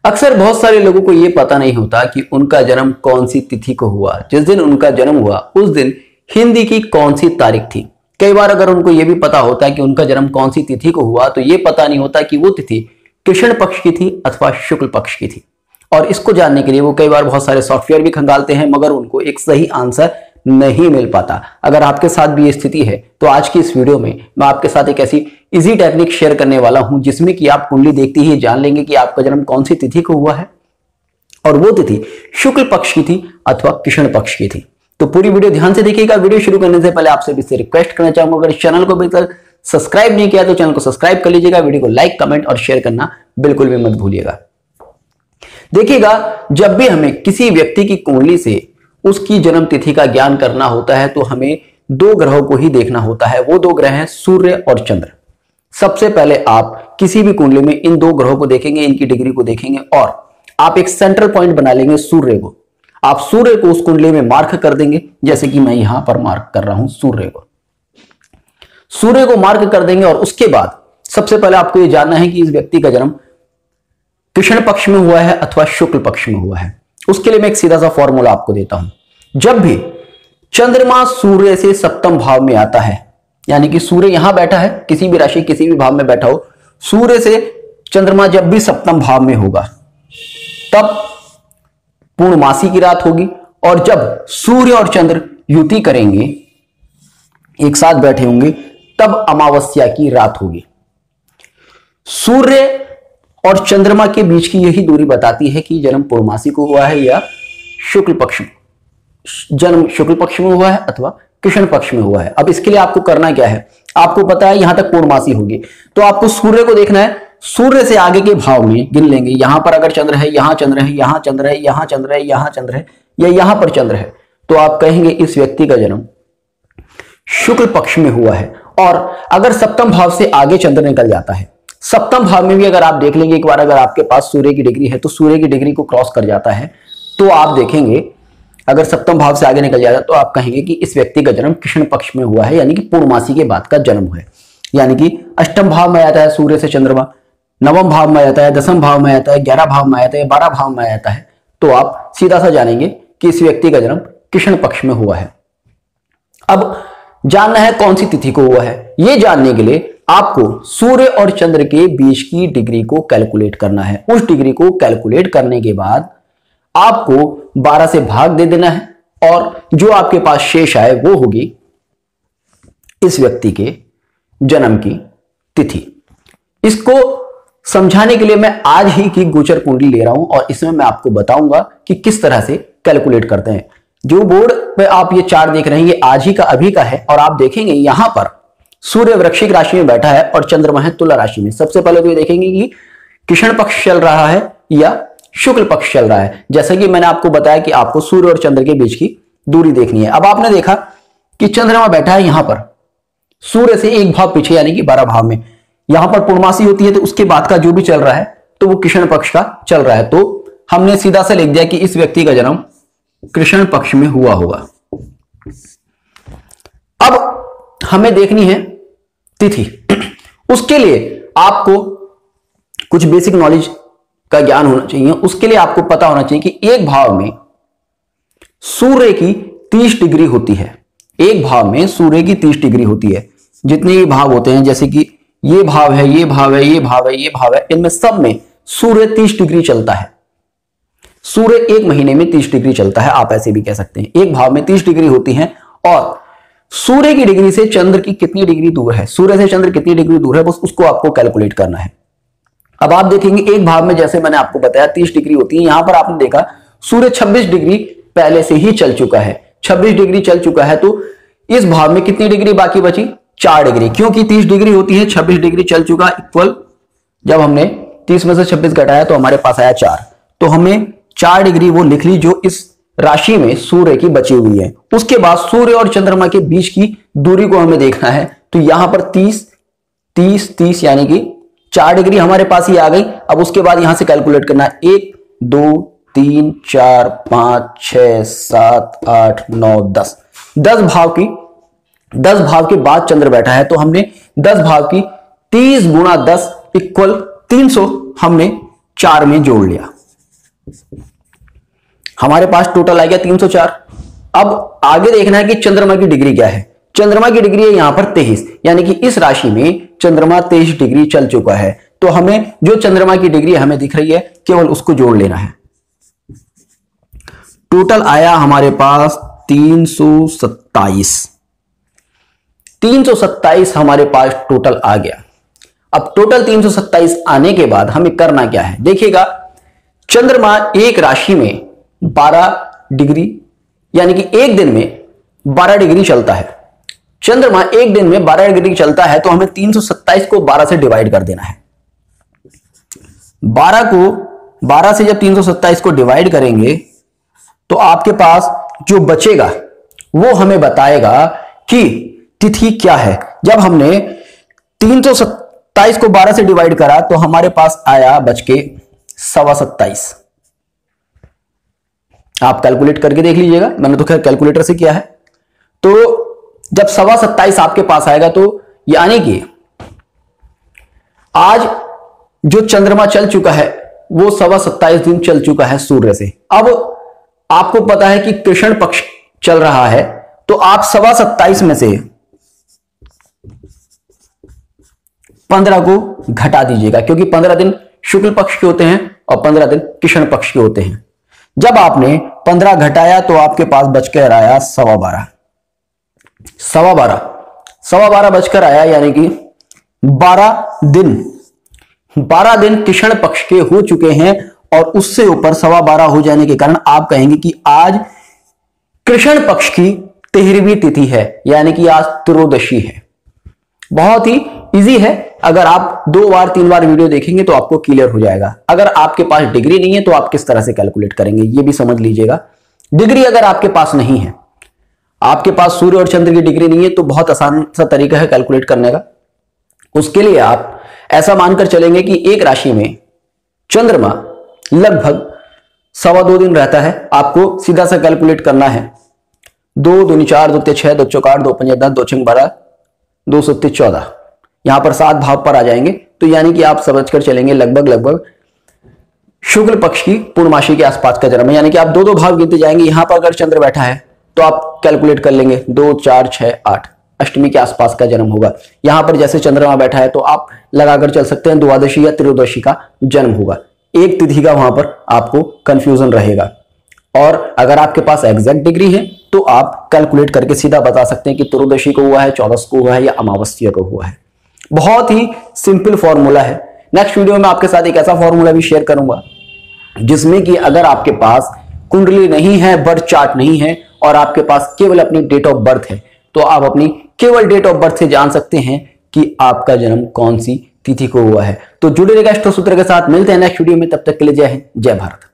अक्सर बहुत सारे लोगों को यह पता नहीं होता कि उनका जन्म कौन सी तिथि को हुआ। जिस दिन उनका जन्म हुआ उस दिन हिंदी की कौन सी तारीख थी। कई बार अगर उनको यह भी पता होता है कि उनका जन्म कौन सी तिथि को हुआ तो यह पता नहीं होता कि वो तिथि कृष्ण पक्ष की थी अथवा शुक्ल पक्ष की थी। और इसको जानने के लिए वो कई बार बहुत सारे सॉफ्टवेयर भी खंगालते हैं, मगर उनको एक सही आंसर नहीं मिल पाता। अगर आपके साथ भी ये स्थिति है तो आज की इस वीडियो में मैं आपके साथ एक ऐसी इजी टेक्निक शेयर करने वाला हूं जिसमें कि आप कुंडली देखते ही जान लेंगे कि आपका जन्म कौन सी तिथि को हुआ है और वो तिथि शुक्ल पक्ष की थी अथवा कृष्ण पक्ष की थी। तो पूरी वीडियो ध्यान से देखिएगा। वीडियो शुरू करने से पहले आपसे भी रिक्वेस्ट करना चाहूंगा, अगर इस चैनल को अभी तक सब्सक्राइब नहीं किया तो चैनल को सब्सक्राइब कर लीजिएगा। वीडियो को लाइक, कमेंट और शेयर करना बिल्कुल भी मत भूलिएगा। देखिएगा, जब भी हमें किसी व्यक्ति की कुंडली से उसकी जन्म तिथि का ज्ञान करना होता है तो हमें दो ग्रहों को ही देखना होता है। वो दो ग्रह हैं सूर्य और चंद्र। सबसे पहले आप किसी भी कुंडली में इन दो ग्रहों को देखेंगे, इनकी डिग्री को देखेंगे और आप एक सेंट्रल पॉइंट बना लेंगे सूर्य को। आप सूर्य को उस कुंडली में मार्क कर देंगे, जैसे कि मैं यहां पर मार्क कर रहा हूं सूर्य को। सूर्य को मार्क कर देंगे और उसके बाद सबसे पहले आपको यह जानना है कि इस व्यक्ति का जन्म कृष्ण पक्ष में हुआ है अथवा शुक्ल पक्ष में हुआ है। उसके लिए मैं एक सीधा सा फॉर्मूला आपको देता हूं। जब भी चंद्रमा सूर्य से सप्तम भाव में आता है, यानी कि सूर्य यहां बैठा है, किसी भी राशि किसी भी भाव में बैठा हो, सूर्य से चंद्रमा जब भी सप्तम भाव में होगा तब पूर्णमासी की रात होगी। और जब सूर्य और चंद्र युति करेंगे, एक साथ बैठे होंगे, तब अमावस्या की रात होगी। सूर्य और चंद्रमा के बीच की यही दूरी बताती है कि जन्म पूर्णमासी को हुआ है या शुक्ल पक्ष में, जन्म शुक्ल पक्ष में हुआ है अथवा कृष्ण पक्ष में हुआ है। अब इसके लिए आपको करना क्या है, आपको पता है यहां तक पूर्णमासी होगी तो आपको सूर्य को देखना है। सूर्य से आगे के भाव में गिन लेंगे। यहां पर अगर चंद्र है, यहां चंद्र है, यहां चंद्र है, यहां चंद्र है, यहां चंद्र है या यहां पर चंद्र है, तो आप कहेंगे इस व्यक्ति का जन्म शुक्ल पक्ष में हुआ है। और अगर सप्तम भाव से आगे चंद्र निकल जाता है, सप्तम भाव में भी अगर आप देख लेंगे एक बार, अगर आपके पास सूर्य की डिग्री है तो सूर्य की डिग्री को क्रॉस कर जाता है, तो आप देखेंगे अगर सप्तम भाव से आगे निकल जाएगा तो आप कहेंगे कि इस व्यक्ति का जन्म कृष्ण पक्ष में हुआ है, यानी कि पूर्णमासी के बाद का जन्म है। यानी कि अष्टम भाव में आता है सूर्य से चंद्रमा, नवम भाव में आता है, दसम भाव में आता है, 11 भाव में आता है, 12 भाव में आता है, तो आप सीधा सा जानेंगे कि इस व्यक्ति का जन्म कृष्ण पक्ष में हुआ है। अब जानना है कौन सी तिथि को हुआ है। यह जानने के लिए आपको सूर्य और चंद्र के बीच की डिग्री को कैलकुलेट करना है। उस डिग्री को कैलकुलेट करने के बाद आपको 12 से भाग दे देना है और जो आपके पास शेष आए वो होगी इस व्यक्ति के जन्म की तिथि। इसको समझाने के लिए मैं आज ही की गोचर कुंडली ले रहा हूं और इसमें मैं आपको बताऊंगा कि किस तरह से कैलकुलेट करते हैं। जो बोर्ड पे आप ये चार्ट देख रहे हैं ये आज ही का अभी का है और आप देखेंगे यहां पर सूर्य वृश्चिक राशि में बैठा है और चंद्रमा है तुला राशि में। सबसे पहले तो ये देखेंगे कि कृष्ण पक्ष चल रहा है या शुक्ल पक्ष चल रहा है। जैसा कि मैंने आपको बताया कि आपको सूर्य और चंद्र के बीच की दूरी देखनी है। अब आपने देखा कि चंद्रमा बैठा है यहां पर सूर्य से एक भाव पीछे, यानी कि 12 भाव में। यहां पर पूर्णमासी होती है तो उसके बाद का जो भी चल रहा है तो वो कृष्ण पक्ष का चल रहा है। तो हमने सीधा सा लिख दिया कि इस व्यक्ति का जन्म कृष्ण पक्ष में हुआ होगा। अब हमें देखनी है तिथि। उसके लिए आपको कुछ बेसिक नॉलेज का ज्ञान होना चाहिए। उसके लिए आपको पता होना चाहिए कि एक भाव में सूर्य की 30 डिग्री होती है। एक भाव में सूर्य की 30 डिग्री होती है। जितने भी भाव होते हैं, जैसे कि ये भाव है, ये भाव है, ये भाव है, ये भाव है, इनमें सब में सूर्य 30 डिग्री चलता है। सूर्य एक महीने में 30 डिग्री चलता है, आप ऐसे भी कह सकते हैं। एक भाव में 30 डिग्री होती है और सूर्य की डिग्री से चंद्र की कितनी डिग्री दूर है, सूर्य से चंद्र कितनी डिग्री दूर है, बस उसको आपको कैलकुलेट करना है। अब आप देखेंगे एक भाव में, जैसे मैंने आपको बताया 30 डिग्री होती है। यहां पर आपने देखा सूर्य 26 डिग्री पहले से ही चल चुका है। 26 डिग्री चल चुका है तो इस भाव में कितनी डिग्री बाकी बची, 4 डिग्री। क्योंकि 30 डिग्री होती है, 26 डिग्री चल चुका इक्वल, जब हमने 30 में से 26 घटाया तो हमारे पास आया 4। तो हमें 4 डिग्री वो लिख ली जो इस राशि में सूर्य की बची हुई है। उसके बाद सूर्य और चंद्रमा के बीच की दूरी को हमें देखना है। तो यहां पर 30 30 30 यानी कि 4 डिग्री हमारे पास ही आ गई। अब उसके बाद यहां से कैलकुलेट करना है 1 2 3 4 5 6 7 8 9 10 10 भाव के बाद चंद्र बैठा है। तो हमने 10 भाव की 30 गुणा 10 इक्वल 300 हमने 4 में जोड़ लिया। हमारे पास टोटल आ गया 304। अब आगे देखना है कि चंद्रमा की डिग्री क्या है। चंद्रमा की डिग्री है यहां पर 23, यानी कि इस राशि में चंद्रमा 23 डिग्री चल चुका है। तो हमें जो चंद्रमा की डिग्री हमें दिख रही है केवल उसको जोड़ लेना है। टोटल आया हमारे पास 327। 327 हमारे पास टोटल आ गया। अब टोटल 327 आने के बाद हमें करना क्या है, देखिएगा चंद्रमा एक राशि में 12 डिग्री, यानी कि एक दिन में 12 डिग्री चलता है। चंद्रमा एक दिन में 12 डिग्री चलता है, तो हमें 327 को 12 से डिवाइड कर देना है। 12 से जब 327 को डिवाइड करेंगे तो आपके पास जो बचेगा वो हमें बताएगा कि तिथि क्या है। जब हमने 327 को 12 से डिवाइड करा तो हमारे पास आया बच के 27.25। आप कैलकुलेट करके देख लीजिएगा, मैंने तो खैर कैलकुलेटर से किया है। तो जब 27.25 आपके पास आएगा तो यानी कि आज जो चंद्रमा चल चुका है वो 27.25 दिन चल चुका है सूर्य से। अब आपको पता है कि कृष्ण पक्ष चल रहा है, तो आप 27.25 में से 15 को घटा दीजिएगा, क्योंकि 15 दिन शुक्ल पक्ष के होते हैं और 15 दिन कृष्ण पक्ष के होते हैं। जब आपने 15 घटाया तो आपके पास बचकर आया 12.25। 12.25 बचकर आया, यानी कि 12 दिन कृष्ण पक्ष के हो चुके हैं और उससे ऊपर 12.25 हो जाने के कारण आप कहेंगे कि आज कृष्ण पक्ष की 13वीं तिथि है, यानी कि आज त्रयोदशी है। बहुत ही इजी है, अगर आप 2 बार 3 बार वीडियो देखेंगे तो आपको क्लियर हो जाएगा। अगर आपके पास डिग्री नहीं है तो आप किस तरह से कैलकुलेट करेंगे ये भी समझ लीजिएगा। डिग्री अगर आपके पास नहीं है, आपके पास सूर्य और चंद्र की डिग्री नहीं है, तो बहुत आसान सा तरीका है कैलकुलेट करने का। उसके लिए आप ऐसा मानकर चलेंगे कि एक राशि में चंद्रमा लगभग 2.25 दिन रहता है। आपको सीधा सा कैलकुलेट करना है। 2 दूनी 4, 2 6, 2 चौक 8, 2 पंजे 10, 2 छंग 12, 2 सत्ते 14। यहां पर 7 भाव पर आ जाएंगे, तो यानी कि आप समझकर चलेंगे लगभग शुक्ल पक्ष की पूर्णमासी के आसपास का जन्म है। यानी कि आप 2 भाव गिनते जाएंगे। यहां पर अगर चंद्र बैठा है तो आप कैलकुलेट कर लेंगे 2 4 6 8, अष्टमी के आसपास का जन्म होगा। यहां पर जैसे चंद्रमा बैठा है तो आप लगाकर चल सकते हैं द्वादशी या त्रयोदशी का जन्म होगा। एक तिथि का वहां पर आपको कंफ्यूजन रहेगा। और अगर आपके पास एग्जैक्ट डिग्री है तो आप कैलकुलेट करके सीधा बता सकते हैं कि त्रयोदशी को हुआ है, 14 को हुआ है या अमावस्या को हुआ है। बहुत ही सिंपल फॉर्मूला है। नेक्स्ट वीडियो में आपके साथ एक ऐसा फॉर्मूला भी शेयर करूंगा जिसमें कि अगर आपके पास कुंडली नहीं है, बर्थ चार्ट नहीं है और आपके पास केवल अपनी डेट ऑफ बर्थ है, तो आप अपनी केवल डेट ऑफ बर्थ से जान सकते हैं कि आपका जन्म कौन सी तिथि को हुआ है। तो जुड़े रहेगा एस्ट्रो सूत्र के साथ। मिलते हैं नेक्स्ट वीडियो में, तब तक के लिए जय हिंद, जय भारत।